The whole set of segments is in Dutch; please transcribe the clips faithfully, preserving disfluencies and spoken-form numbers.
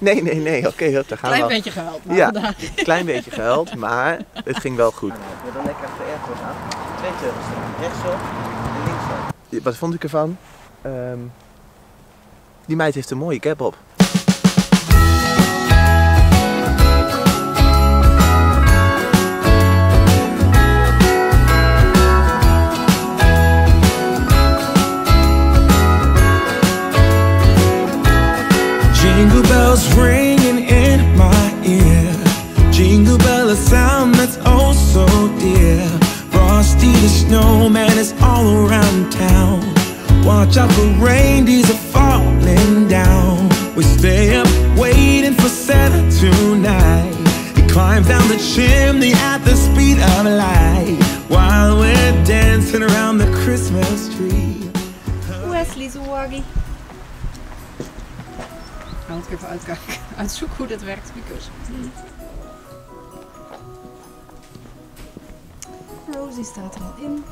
Nee, nee, nee. Oké, okay, daar gaan Klein we. beetje gehuild. Maar ja, vandaag. een klein beetje gehuild, maar het ging wel goed. We dan lekker achter de airport aan. Twee teugels staan. Rechtsop en linksop. Wat vond ik ervan? Um, die meid heeft een mooie cap op. Jingle bells ringing in my ear. Jingle bell, a sound that's oh so dear. Frosty the snowman is all around town. Watch out for reindeers are falling down. We stay up waiting for Santa tonight. He climbs down the chimney at the speed of light, while we're dancing around the Christmas tree. Wesley Zouaghi. Ik moet even uitkijken, uitzoeken hoe dat werkt. Because... Rosie staat er al in.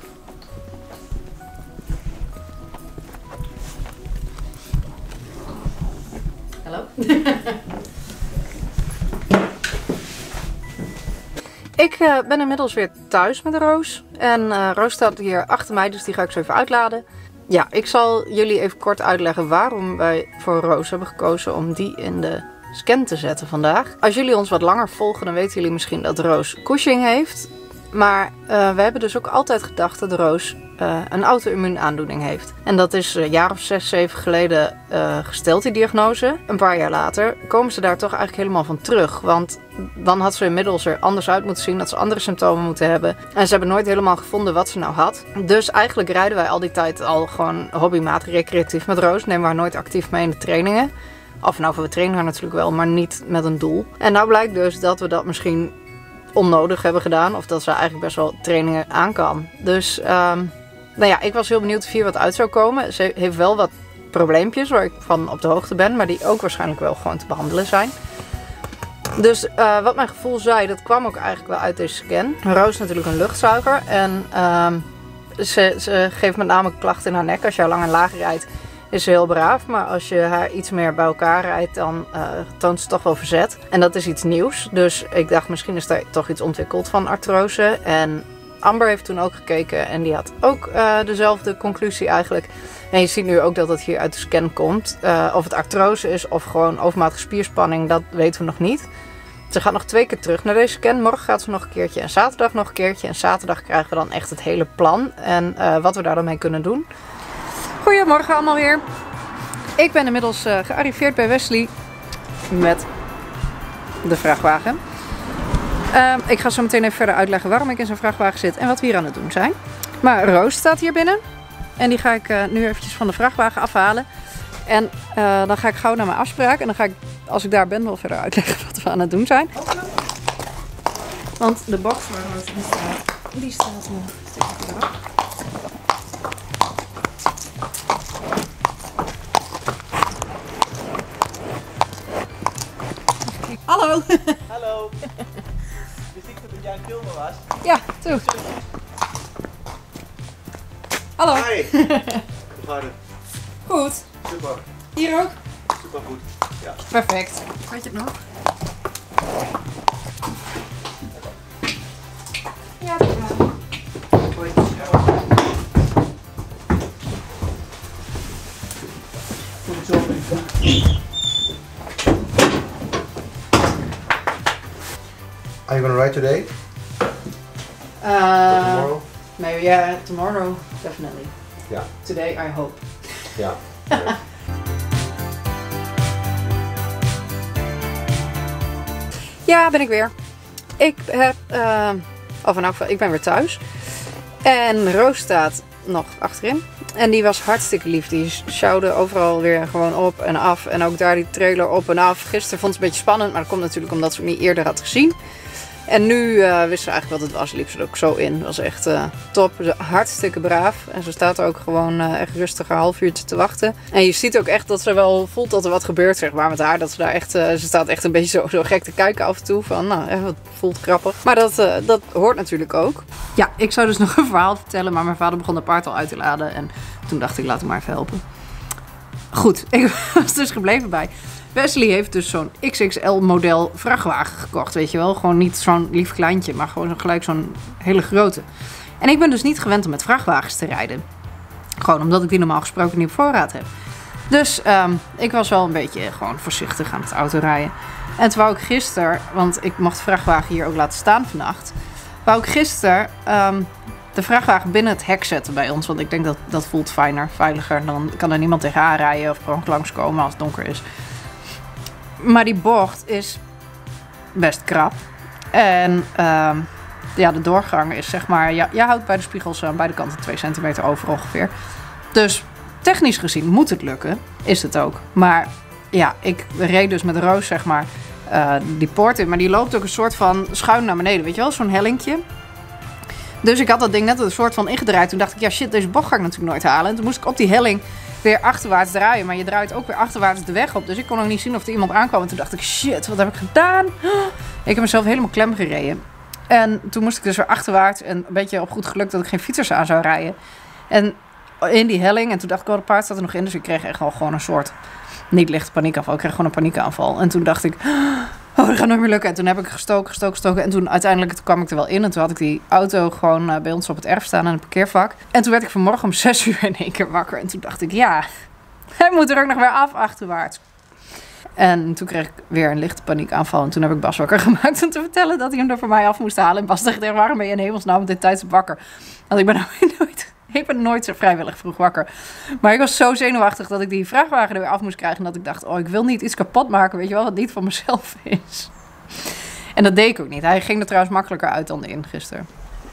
Hallo. Ik uh, ben inmiddels weer thuis met Roos. En uh, Roos staat hier achter mij, dus die ga ik zo even uitladen. Ja, ik zal jullie even kort uitleggen waarom wij voor Roos hebben gekozen om die in de scan te zetten vandaag. Als jullie ons wat langer volgen, dan weten jullie misschien dat Roos Cushing heeft. Maar uh, we hebben dus ook altijd gedacht dat Roos uh, een auto-immuunaandoening heeft. En dat is een jaar of zes, zeven geleden uh, gesteld, die diagnose. Een paar jaar later komen ze daar toch eigenlijk helemaal van terug. Want dan had ze inmiddels er anders uit moeten zien, dat ze andere symptomen moeten hebben. En ze hebben nooit helemaal gevonden wat ze nou had. Dus eigenlijk rijden wij al die tijd al gewoon hobbymatig recreatief met Roos. Nemen we haar nooit actief mee in de trainingen. Of nou, we trainen haar natuurlijk wel, maar niet met een doel. En nou blijkt dus dat we dat misschien onnodig hebben gedaan. Of dat ze eigenlijk best wel trainingen aan kan. Dus um, nou ja, ik was heel benieuwd of hier wat uit zou komen. Ze heeft wel wat probleempjes waar ik van op de hoogte ben. Maar die ook waarschijnlijk wel gewoon te behandelen zijn. Dus uh, wat mijn gevoel zei, dat kwam ook eigenlijk wel uit deze scan. Roos is natuurlijk een luchtzuiger. En um, ze, ze geeft met name klachten in haar nek. Als je haar lang en laag rijdt, is ze heel braaf. Maar als je haar iets meer bij elkaar rijdt, dan uh, toont ze toch wel verzet. En dat is iets nieuws. Dus ik dacht, misschien is er toch iets ontwikkeld van artrose. En Amber heeft toen ook gekeken. En die had ook uh, dezelfde conclusie eigenlijk. En je ziet nu ook dat het hier uit de scan komt. Uh, of het artrose is of gewoon overmatige spierspanning, dat weten we nog niet. Ze gaat nog twee keer terug naar deze scan. Morgen gaat ze nog een keertje en zaterdag nog een keertje. En zaterdag krijgen we dan echt het hele plan. En uh, wat we daar dan mee kunnen doen. Goedemorgen allemaal weer. Ik ben inmiddels uh, gearriveerd bij Wesley met de vrachtwagen. Uh, ik ga zo meteen even verder uitleggen waarom ik in zo'n vrachtwagen zit en wat we hier aan het doen zijn. Maar Roos staat hier binnen. En die ga ik uh, nu eventjes van de vrachtwagen afhalen. En uh, dan ga ik gauw naar mijn afspraak. En dan ga ik, als ik daar ben, wel verder uitleggen wat we aan het doen zijn. Want de box waar Roos in staat, die staat nog een stukje verderop. Hallo! Hallo! Wist ik dat jij een filmer was? Ja, toe. Hallo! Hi! Hoe gaat het? Goed. Super. Hier ook? Super goed. Ja. Perfect. Weet je het nog? Ja, dat gaat. Hoi. Goed zo. Are you gonna ride today? Uh, tomorrow? Maybe, yeah, tomorrow, definitely. Yeah. Today, I hope. Yeah. Ja, ben ik weer. Ik heb, uh, of in elk geval, ik ben weer thuis. En Roos staat nog achterin. En die was hartstikke lief. Die sjouwde overal weer gewoon op en af. En ook daar die trailer op en af. Gisteren vond ze een beetje spannend, maar dat komt natuurlijk omdat ze het niet eerder had gezien. En nu uh, wist ze eigenlijk wat het was. Liep ze er ook zo in. Was echt uh, top. Ze hartstikke braaf. En ze staat er ook gewoon uh, echt rustig een half uurtje te wachten. En je ziet ook echt dat ze wel voelt dat er wat gebeurt, zeg maar, met haar. Dat ze daar echt, uh, ze staat echt een beetje zo, zo gek te kijken af en toe. Van, nou, echt, wat voelt grappig. Maar dat, uh, dat hoort natuurlijk ook. Ja, ik zou dus nog een verhaal vertellen. Maar mijn vader begon de paard al uit te laden. En toen dacht ik, laat hem maar even helpen. Goed, ik was dus gebleven bij Wesley heeft dus zo'n X X L model vrachtwagen gekocht, weet je wel. Gewoon niet zo'n lief kleintje, maar gewoon gelijk zo'n hele grote. En ik ben dus niet gewend om met vrachtwagens te rijden. Gewoon omdat ik die normaal gesproken niet op voorraad heb. Dus um, ik was wel een beetje gewoon voorzichtig aan het autorijden. En toen wou ik gisteren, want ik mocht de vrachtwagen hier ook laten staan vannacht. Wou ik gisteren um, de vrachtwagen binnen het hek zetten bij ons. Want ik denk dat dat voelt fijner, veiliger. Dan kan er niemand tegenaan rijden of gewoon langskomen als het donker is. Maar die bocht is best krap. En um, ja, de doorgang is zeg maar... Ja, je houdt bij de spiegels aan beide kanten twee centimeter over ongeveer. Dus technisch gezien moet het lukken. Is het ook. Maar ja, ik reed dus met Roos zeg maar uh, die poort in. Maar die loopt ook een soort van schuin naar beneden. Weet je wel, zo'n hellinkje. Dus ik had dat ding net een soort van ingedraaid. Toen dacht ik, ja shit, deze bocht ga ik natuurlijk nooit halen. En toen moest ik op die helling weer achterwaarts draaien. Maar je draait ook weer achterwaarts de weg op. Dus ik kon nog niet zien of er iemand aankwam. En toen dacht ik, shit, wat heb ik gedaan? Ik heb mezelf helemaal klem gereden. En toen moest ik dus weer achterwaarts. En een beetje op goed geluk dat ik geen fietsers aan zou rijden. En in die helling. En toen dacht ik, oh, de paard staat er nog in. Dus ik kreeg echt wel gewoon een soort, niet lichte paniekaanval. Ik kreeg gewoon een paniekaanval. En toen dacht ik, oh, dat gaat nooit meer lukken. En toen heb ik gestoken, gestoken, gestoken. En toen uiteindelijk kwam ik er wel in. En toen had ik die auto gewoon uh, bij ons op het erf staan in een parkeervak. En toen werd ik vanmorgen om zes uur in één keer wakker. En toen dacht ik, ja, hij moet er ook nog weer af achterwaarts. En toen kreeg ik weer een lichte paniekaanval. En toen heb ik Bas wakker gemaakt om te vertellen dat hij hem er voor mij af moest halen. En Bas dacht, waarom ben je in hemelsnaam op dit tijdstip wakker? Want ik ben nooit... Ik ben nooit zo vrijwillig vroeg wakker. Maar ik was zo zenuwachtig dat ik die vrachtwagen er weer af moest krijgen. En dat ik dacht, oh, ik wil niet iets kapot maken, weet je wel, wat niet van mezelf is. En dat deed ik ook niet. Hij ging er trouwens makkelijker uit dan in gisteren.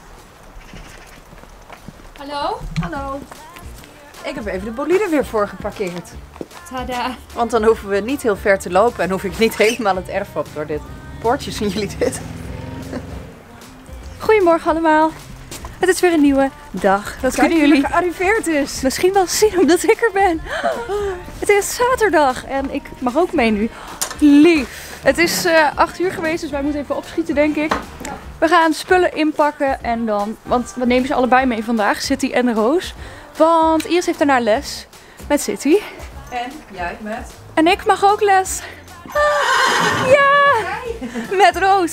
Hallo? Hallo. Ik heb even de bolide weer voor geparkeerd. Tada. Want dan hoeven we niet heel ver te lopen en hoef ik niet helemaal het erf op door dit poortje. Zien jullie dit? Goedemorgen allemaal. Het is weer een nieuwe dag. Dat Kijk, kunnen jullie gearriveerd is. misschien wel zien omdat ik er ben. Het is zaterdag en ik mag ook mee nu. Lief. Het is uh, acht uur geweest, dus wij moeten even opschieten, denk ik. We gaan spullen inpakken en dan, want we nemen ze allebei mee vandaag, City en Roos. Want Iris heeft daarna les met City. En jij met? En ik mag ook les. Ja, met Roos.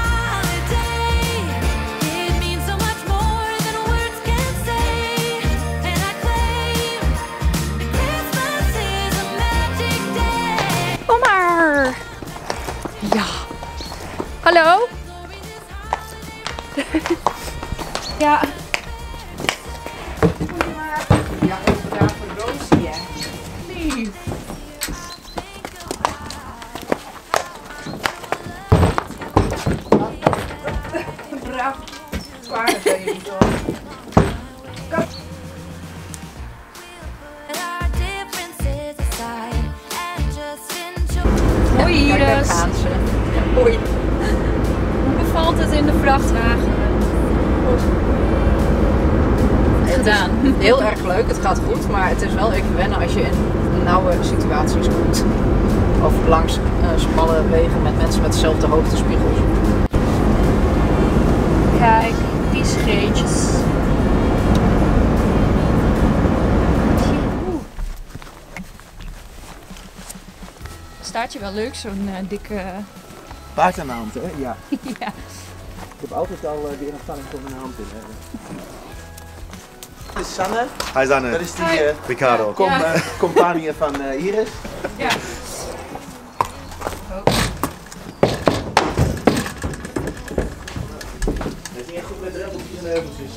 Kom maar. Ja. Hallo? Ja. Ja, even daar voor Roos hier. Lief. Braaf. Zwaar zijn jullie toch? Kom. Hoi Kijk, daar Iris. gaan ze. Hoi. Hoe bevalt het in de vrachtwagen? Gedaan. Heel erg leuk, het gaat goed, maar het is wel even wennen als je in nauwe situaties komt. Of langs uh, smalle wegen met mensen met dezelfde hoogtespiegels. Kijk, die scheetjes. Staat je wel leuk, zo'n uh, dikke... Paard aan de hand, hè? Ja. ja. Ik heb altijd al uh, weer een spanning voor mijn hand in hebben. Dit is Sanne. Hi Sanne. Dat is die uh, Ricardo. com Ja. uh, compagnie van uh, Iris. Ja. Het ging echt goed met de rempeltjes en heuveltjes.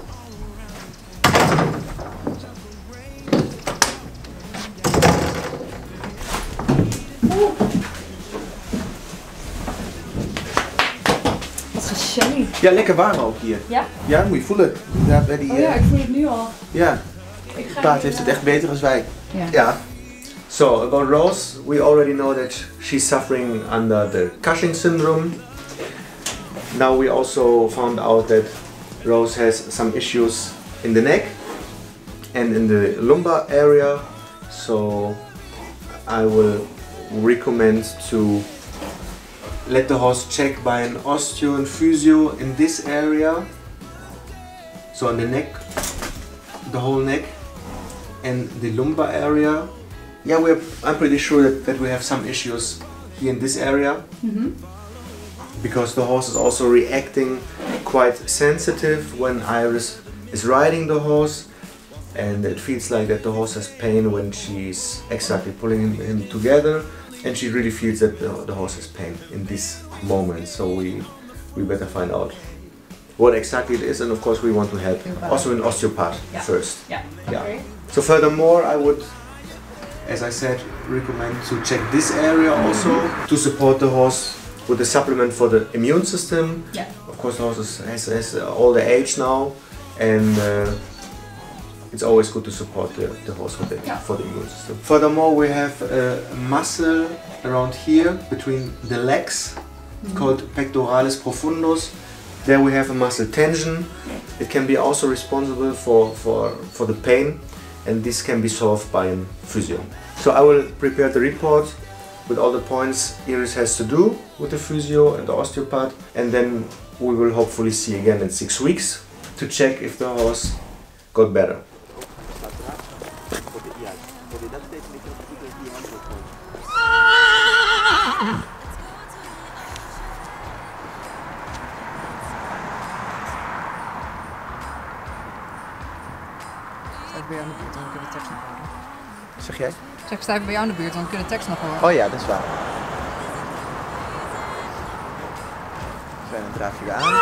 Wat gezellig. Ja, lekker warm ook hier. Ja? Ja, moet je voelen. Ja, bij die, Oh ja, uh, ik voel het nu al. ja. Ik ga Het paard hier, heeft het uh, echt beter dan wij. Ja. Ja. So about Rose, we already know that she's suffering under the Cushing syndrome. Now we also found out that Rose has some issues in the neck and in the lumbar area. So I will recommend to let the horse check by an osteo and physio in this area. So on the neck, the whole neck, and the lumbar area. Yeah, we're, I'm pretty sure that, that we have some issues here in this area. Mm-hmm. Because the horse is also reacting quite sensitive when Iris is riding the horse. And it feels like that the horse has pain when she's exactly pulling him, him together. And she really feels that the, the horse has pain in this moment. So we, we better find out what exactly it is, and of course we want to help also an osteopath yeah. first. Yeah. Yeah. Okay. So furthermore, I would, as I said, recommend to check this area also mm-hmm. to support the horse with a supplement for the immune system. Yeah. Of course, the horse is, has, has all the age now, and uh, it's always good to support the, the horse with it yeah. for the immune system. Furthermore, we have a muscle around here between the legs mm-hmm. called pectoralis profundus. There we have a muscle tension. It can be also responsible for, for, for the pain, and this can be solved by a physio. So I will prepare the report with all the points Iris has to do with the physio and the osteopath, and then we will hopefully see again in six weeks to check if the horse got better. Bij jou in de buurt, dan kunnen we de tekst nog horen. Zeg jij? Zeg, sta even bij jou in de buurt, dan kunnen we de tekst nog horen. Oh ja, dat is waar. Fijn, dan draaf je weer aan.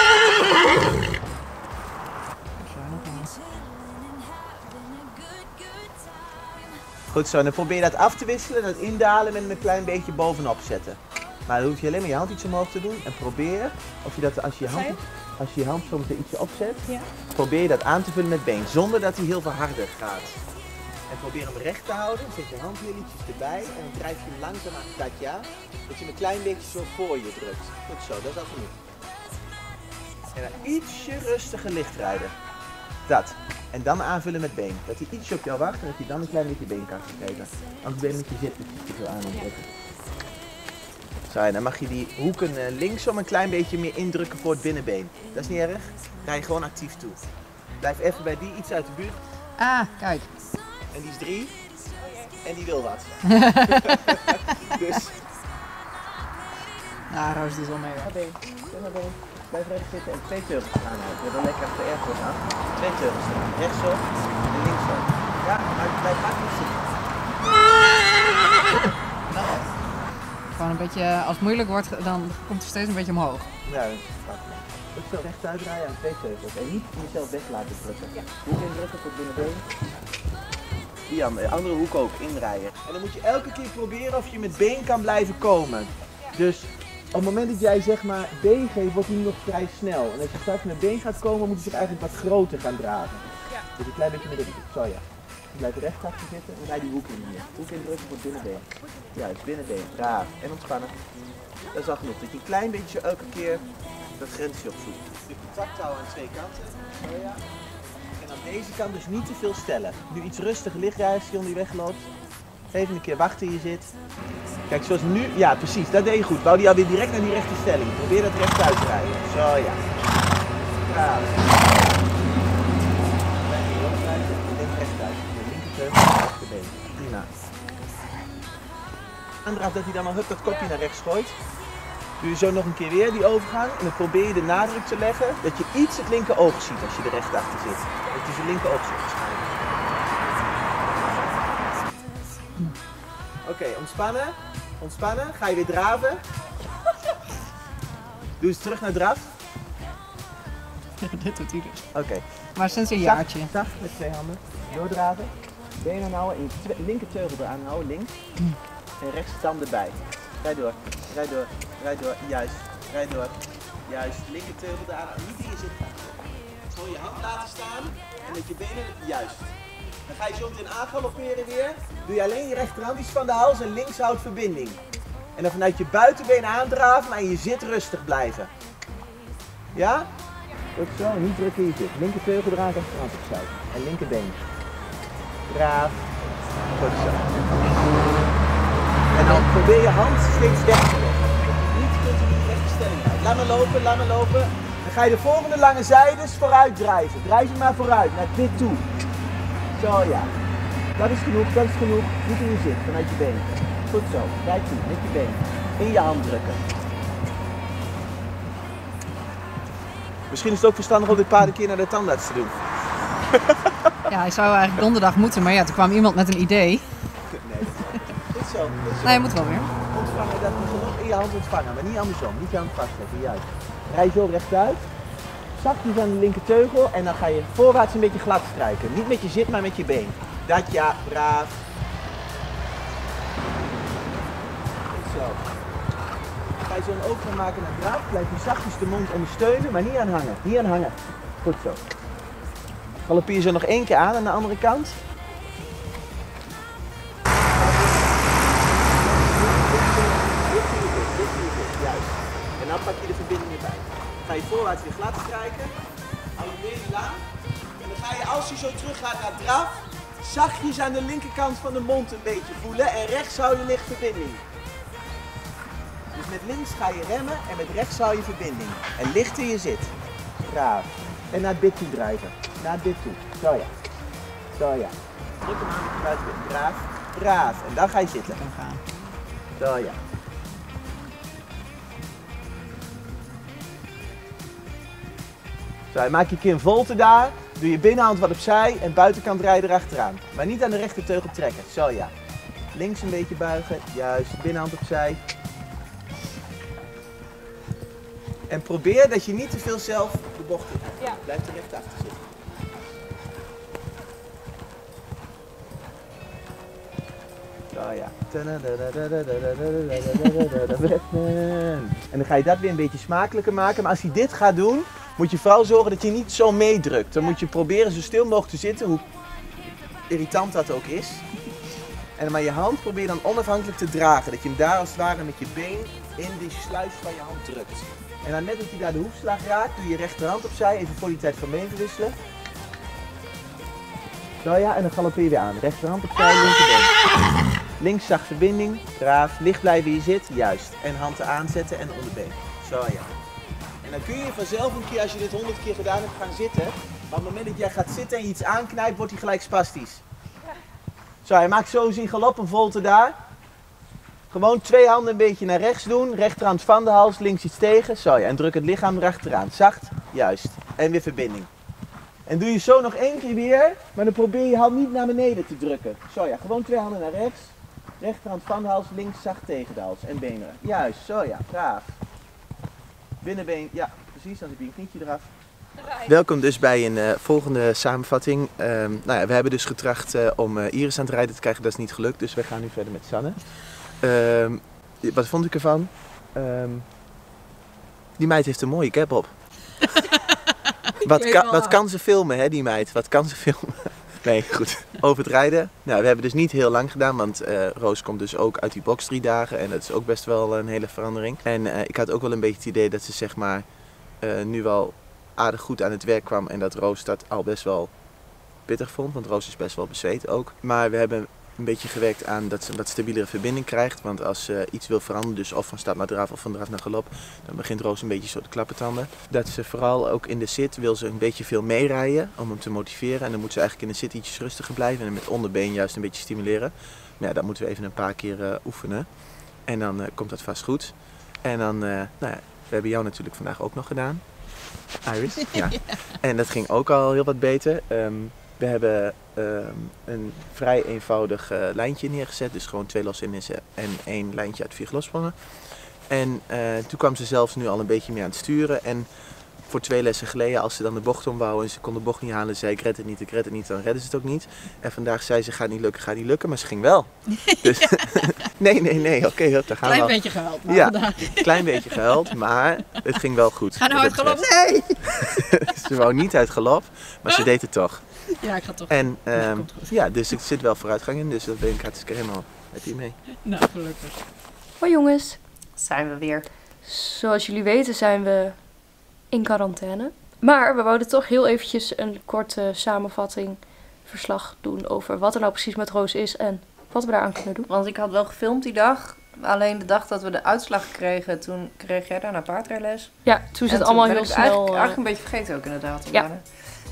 Goed zo, dan probeer je dat af te wisselen, dat indalen met een klein beetje bovenop zetten. Maar dan hoef je alleen maar je hand iets omhoog te doen en probeer of je dat als je je hand, als je, je hand soms ietsje opzet, ja. probeer je dat aan te vullen met been, zonder dat hij heel veel harder gaat. En probeer hem recht te houden, zet je hand heel ietsjes erbij en dan drijf je hem langzaam aan het tatja, dat je hem een klein beetje zo voor je drukt. Goed zo, dat is al genoeg. En dan ietsje rustiger licht rijden. Dat. En dan aanvullen met been. Dat hij ietsje op jou wacht en dat hij dan een klein beetje been kan geven. Anders ben je met je zit te veel aan het trekken. Zo, en dan mag je die hoeken linksom een klein beetje meer indrukken voor het binnenbeen. Dat is niet erg. Ga je gewoon actief toe. Blijf even bij die iets uit de buurt. Ah, kijk. En die is drie. En die wil wat. Dus. Nou, Roos doet wel mee. Ga been. Ga been. Blijf recht zitten en twee teugels aanhouden. We dan lekker achter de airport aan. Twee teugels staan. Rechtsom en linksom. Ja, maar blijf makkelijk zitten. Gewoon een beetje, als het moeilijk wordt, dan komt het steeds een beetje omhoog. Ja, dat is makkelijk. Ook zo rechtuit draaien aan twee teugels. En niet jezelf weg laten drukken. Ja. Hoek indrukken voor het binnenbeen. Die andere, andere hoek ook, indraaien. En dan moet je elke keer proberen of je met been kan blijven komen. Dus op het moment dat jij zeg maar been geeft, wordt hij nog vrij snel. En als je straks met been gaat komen, moet hij zich eigenlijk wat groter gaan dragen. Ja. Dus een klein beetje met de hoek. Zo ja. Je blijft recht achter zitten en rij die hoek in hier. Hoek indrukken voor het binnenbeen. Juist, binnenbeen. Braaf. En ontspannen. Dat is al genoeg. Dat je een klein beetje elke keer dat grensje opzoekt. Je contact houden aan twee kanten. Zo ja. En aan deze kant dus niet te veel stellen. Nu iets rustig lichtrijden, als die wegloopt. Even een keer wachten in je zit. Kijk, zoals nu, ja precies, dat deed je goed. Wou die alweer direct naar die rechte stelling. Probeer dat recht uit te rijden. Zo ja. Braaf. Denk recht uit. De linkerteugel en de rechterbeen. Prima. Aandraaf dat hij dan al hup dat kopje naar rechts gooit. Doe je zo nog een keer weer die overgang en dan probeer je de nadruk te leggen dat je iets het linker oog ziet als je er recht achter zit. Dat je zijn linker oog ziet waarschijnlijk. Oké, okay, ontspannen. Ontspannen. Ga je weer draven. Doe eens terug naar draf. Dit doet hij dus. Oké. Okay. Maar sinds een jaartje. Zacht, zacht met twee handen. Doordraven. Benen aanhouden en je linker teugel eraan houden, links. En rechts tand erbij. Rijd door, rijd door, rijd door, juist, rijd door, juist. Linker teugel eraan, niet in je zit. Gewoon je hand laten staan en met je benen, juist. Dan ga je zo meteen aangalopperen weer. Doe je alleen je rechterhand iets van de hals en links houdt verbinding. En dan vanuit je buitenbeen aandraven, maar in je zit rustig blijven. Ja? Goed zo, niet druk in je zit. Linker teugel eraan, rechterhand opsluiten. En linkerbeen. Braaf. Goed zo. En dan probeer je hand steeds weg te leggen. Niet continu rechte stelling uit. Laat me lopen, laat me lopen. Dan ga je de volgende lange zijdes vooruit drijven. Drijf je maar vooruit, naar dit toe. Zo ja. Dat is genoeg, dat is genoeg. Niet in je zit, vanuit je been. Goed zo, kijk toe, met je been. In je hand drukken. Misschien is het ook verstandig om dit paard een keer naar de tandarts te doen. Ja, hij zou eigenlijk donderdag moeten, maar ja, toen kwam iemand met een idee. Nee, goed zo. Goed zo. Nee, je moet wel weer. Ontvangen, dat moet je nog in je hand ontvangen, maar niet andersom. Niet je hand vastleggen, juist. Rij zo rechtuit. Zachtjes aan de linkerteugel en dan ga je voorwaarts een beetje glad strijken. Niet met je zit, maar met je been. Dat ja, braaf. Goed zo. Ga je zo'n oog van maken naar braaf. Blijf je zachtjes de mond ondersteunen, maar niet aan hangen. Niet aan hangen. Goed zo. Galoppeer je zo nog één keer aan aan de andere kant. Juist. En dan pak je de verbinding erbij. Ga je voorwaarts weer glad strijken. Hou je benen lang. En dan ga je, als je zo terug gaat naar draf, zachtjes aan de linkerkant van de mond een beetje voelen. En rechts hou je licht verbinding. Dus met links ga je remmen en met rechts hou je verbinding. En lichter je zit. Braaf. En naar het bit toe drijven. Naar het bit toe. Zo ja. Zo ja. Druk hem aan met je buitenbeen. Braaf. Braaf. En dan ga je zitten. Zo ja. Zo, maak je een keer een volte daar. Doe je binnenhand wat opzij en buitenkant rijden erachteraan. Maar niet aan de rechterteugel trekken. Zo ja. Links een beetje buigen. Juist. Binnenhand opzij. En probeer dat je niet te veel zelf de bocht in hebt. Ja. Blijf er recht achter zitten. Zo ja. En dan ga je dat weer een beetje smakelijker maken. Maar als hij dit gaat doen, moet je vooral zorgen dat je niet zo meedrukt. Dan moet je proberen zo stil mogelijk te zitten, hoe irritant dat ook is. En maar je hand probeer dan onafhankelijk te dragen. Dat je hem daar als het ware met je been in die sluis van je hand drukt. En dan net dat hij daar de hoefslag raakt, doe je rechterhand opzij, even voor die tijd van mee te wisselen. Zo ja, en dan galoppeer je weer aan. Rechterhand opzij, linkerbeen. Links zacht verbinding, braaf, licht blijven je zit, juist. En handen aanzetten en onderbeen. Zo ja. En dan kun je vanzelf een keer, als je dit honderd keer gedaan hebt, gaan zitten. Maar op het moment dat jij gaat zitten en je iets aanknijpt, wordt hij gelijk spastisch. Zo, je maakt zo zien galop een volte daar. Gewoon twee handen een beetje naar rechts doen. Rechterhand van de hals, links iets tegen. Zo ja, en druk het lichaam erachteraan. Zacht, juist. En weer verbinding. En doe je zo nog één keer weer, maar dan probeer je hand niet naar beneden te drukken. Zo ja, gewoon twee handen naar rechts. Rechterhand van de hals, links zacht tegen de hals. En benen. Juist, zo ja, braaf. Binnenbeen, ja, precies, dan heb je een knietje eraf. Welkom dus bij een uh, volgende samenvatting. Um, nou ja, we hebben dus getracht uh, om uh, Iris aan het rijden te krijgen, dat is niet gelukt. Dus we gaan nu verder met Sanne. Um, wat vond ik ervan? Um, die meid heeft een mooie cap op. wat, kan, wat kan ze filmen, hè, die meid? Wat kan ze filmen? Nee, goed. Over het rijden. Nou, we hebben dus niet heel lang gedaan, want uh, Roos komt dus ook uit die box drie dagen. En dat is ook best wel een hele verandering. En uh, ik had ook wel een beetje het idee dat ze zeg maar uh, nu wel aardig goed aan het werk kwam. En dat Roos dat al best wel pittig vond, want Roos is best wel bezweet ook. Maar we hebben een beetje gewerkt aan dat ze een wat stabielere verbinding krijgt. Want als ze iets wil veranderen, dus of van stap naar draf of van draf naar galop, dan begint Roos een beetje zo te klappertanden. Dat ze vooral ook in de zit wil ze een beetje veel meerijden om hem te motiveren. En dan moet ze eigenlijk in de zit ietsjes rustiger blijven en met onderbeen juist een beetje stimuleren. Maar ja, dat moeten we even een paar keer uh, oefenen. En dan uh, komt dat vast goed. En dan, uh, nou ja, we hebben jou natuurlijk vandaag ook nog gedaan. Iris. Ja. En dat ging ook al heel wat beter. Um, we hebben um, een vrij eenvoudig uh, lijntje neergezet. Dus gewoon twee losse hindernissen en één lijntje uit vier gelossprongen. En uh, toen kwam ze zelfs nu al een beetje meer aan het sturen. En voor twee lessen geleden, als ze dan de bocht omwouwen en ze kon de bocht niet halen, zei ik red het niet, ik red het niet, dan redden ze het ook niet. En vandaag zei ze gaat niet lukken, gaat niet lukken, maar ze ging wel. Dus nee, nee, nee, oké, okay, daar gaan we. Klein beetje gehuild. Maar ja, vandaag. Klein beetje gehuild, maar het ging wel goed. Ga nou uit galop? Nee! Ze wou niet uit galop, maar ze deed het toch. Ja, ik ga toch. En um, ja, dus er zit wel vooruitgang in, dus daar ben ik hartstikke helemaal happy mee. Nou, gelukkig. Hoi jongens. Zijn we weer. Zoals jullie weten zijn we in quarantaine. Maar we wouden toch heel eventjes een korte samenvatting, verslag doen over wat er nou precies met Roos is en wat we daaraan kunnen doen. Want ik had wel gefilmd die dag. Alleen de dag dat we de uitslag kregen, toen kreeg jij daarna paardrijles. Ja, toen is het allemaal heel ben ik snel. Eigenlijk, eigenlijk een beetje vergeten ook inderdaad. Ja.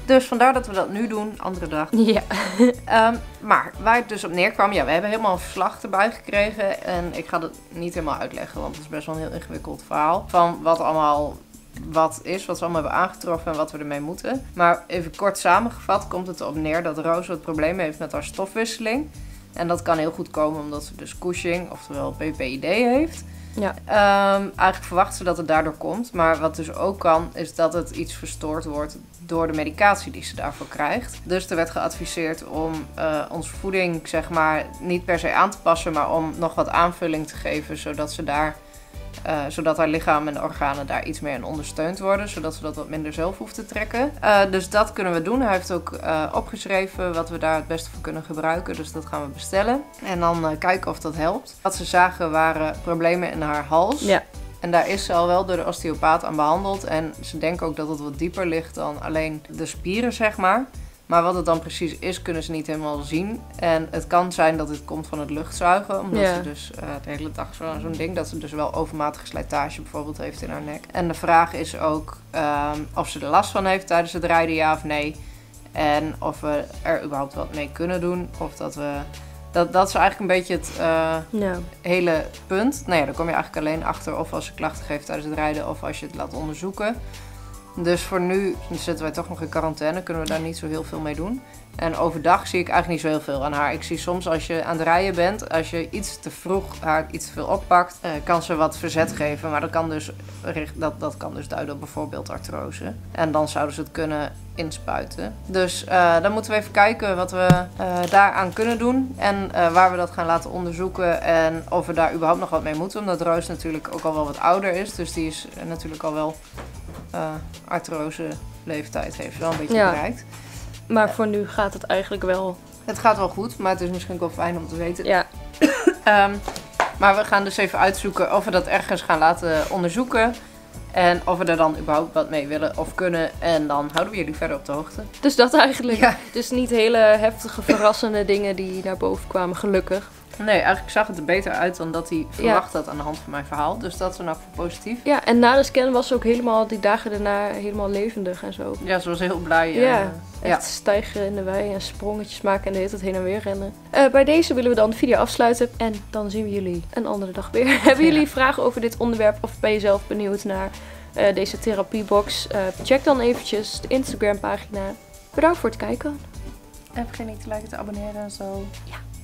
Dus vandaar dat we dat nu doen, andere dag. Ja. um, maar waar het dus op neerkwam, ja, we hebben helemaal een verslag erbij gekregen. En ik ga het niet helemaal uitleggen, want het is best wel een heel ingewikkeld verhaal. Van wat allemaal wat is, wat ze allemaal hebben aangetroffen en wat we ermee moeten. Maar even kort samengevat komt het erop neer dat Roos wat problemen heeft met haar stofwisseling. En dat kan heel goed komen omdat ze dus Cushing, oftewel P P I D heeft. Ja. Um, eigenlijk verwacht ze dat het daardoor komt. Maar wat dus ook kan, is dat het iets verstoord wordt door de medicatie die ze daarvoor krijgt. Dus er werd geadviseerd om uh, onze voeding, zeg maar, niet per se aan te passen, maar om nog wat aanvulling te geven, zodat ze daar, uh, zodat haar lichaam en de organen daar iets meer in ondersteund worden, zodat ze dat wat minder zelf hoeft te trekken. Uh, dus dat kunnen we doen. Hij heeft ook uh, opgeschreven wat we daar het beste voor kunnen gebruiken, dus dat gaan we bestellen. En dan uh, kijken of dat helpt. Wat ze zagen waren problemen in haar hals. Ja. En daar is ze al wel door de osteopaat aan behandeld. En ze denken ook dat het wat dieper ligt dan alleen de spieren, zeg maar. Maar wat het dan precies is, kunnen ze niet helemaal zien. En het kan zijn dat het komt van het luchtzuigen. Omdat Ja. ze dus uh, de hele dag zo, zo'n ding, dat ze dus wel overmatige slijtage bijvoorbeeld heeft in haar nek. En de vraag is ook um, of ze er last van heeft tijdens het rijden, ja of nee. En of we er überhaupt wat mee kunnen doen. Of dat we... Dat, dat is eigenlijk een beetje het uh, Ja. hele punt. Nou ja, daar kom je eigenlijk alleen achter of als je klachten geeft tijdens het rijden of als je het laat onderzoeken. Dus voor nu zitten wij toch nog in quarantaine, kunnen we daar niet zo heel veel mee doen. En overdag zie ik eigenlijk niet zo heel veel aan haar. Ik zie soms als je aan het rijden bent, als je iets te vroeg haar iets te veel oppakt, uh, kan ze wat verzet geven. Maar dat kan dus, dat, dat kan dus duiden op bijvoorbeeld artrose. En dan zouden ze het kunnen inspuiten. Dus uh, dan moeten we even kijken wat we uh, daaraan kunnen doen. En uh, waar we dat gaan laten onderzoeken. En of we daar überhaupt nog wat mee moeten. Omdat Roos natuurlijk ook al wel wat ouder is. Dus die is uh, natuurlijk al wel uh, artrose leeftijd heeft wel een beetje Ja. bereikt. Maar voor nu gaat het eigenlijk wel. Het gaat wel goed, maar het is misschien ook wel fijn om te weten. Ja. Um, maar we gaan dus even uitzoeken of we dat ergens gaan laten onderzoeken. En of we er dan überhaupt wat mee willen of kunnen. En dan houden we jullie verder op de hoogte. Dus dat eigenlijk. Ja. Dus niet hele heftige, verrassende dingen die naar boven kwamen, gelukkig. Nee, eigenlijk zag het er beter uit dan dat hij verwacht had aan de hand van mijn verhaal. Dus dat is dan ook positief. Ja, en na de scan was ze ook helemaal die dagen daarna helemaal levendig en zo. Ja, ze was heel blij. Uh, Ja, echt ja. stijgen in de wei en sprongetjes maken en de hele tijd heen en weer rennen. Uh, bij deze willen we dan de video afsluiten en dan zien we jullie een andere dag weer. Hebben jullie Ja. vragen over dit onderwerp of ben je zelf benieuwd naar uh, deze therapiebox? Uh, check dan eventjes de Instagram pagina. Bedankt voor het kijken. En vergeet niet te liken, te abonneren en zo. Ja.